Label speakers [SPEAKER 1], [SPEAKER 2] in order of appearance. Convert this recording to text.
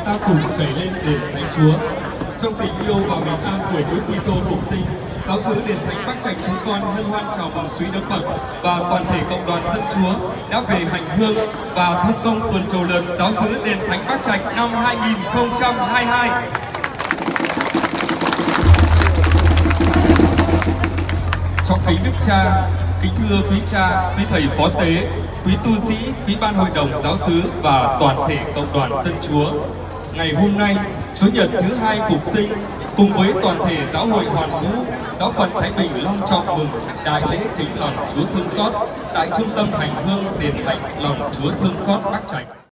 [SPEAKER 1] ta cùng chảy lên đền Thánh Chúa. Trong tình yêu và bình an của Chúa Kitô phục sinh, giáo xứ đền Thánh Bác Trạch chúng con hân hoan chào mừng quý Đức Bậc và toàn thể cộng đoàn dân Chúa đã về hành hương và thông công tuần trầu lớn giáo xứ đền Thánh Bác Trạch năm 2022. Trọng kính Đức Cha, kính thưa quý cha, quý thầy phó tế, quý tu sĩ, quý ban hội đồng giáo xứ và toàn thể cộng đoàn dân Chúa. Ngày hôm nay, Chúa Nhật thứ hai phục sinh, cùng với toàn thể giáo hội Hoàn Vũ, giáo phận Thái Bình long trọng mừng đại lễ kính lòng Chúa Thương Xót tại trung tâm hành hương đền Thánh lòng Chúa Thương Xót Bác Trạch.